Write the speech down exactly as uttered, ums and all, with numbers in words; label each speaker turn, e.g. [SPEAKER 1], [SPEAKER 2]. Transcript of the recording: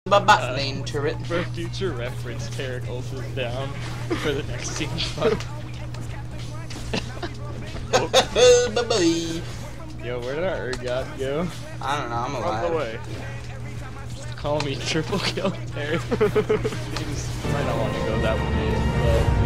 [SPEAKER 1] bot lane turret.
[SPEAKER 2] For future reference, Tarek ults down for the next scene.
[SPEAKER 1] Bye-bye.
[SPEAKER 2] Yo, where did our Urgot go?
[SPEAKER 1] I don't know, I'm alive.
[SPEAKER 2] Run away. Call me triple kill Tarek. He just might not want to go that way, but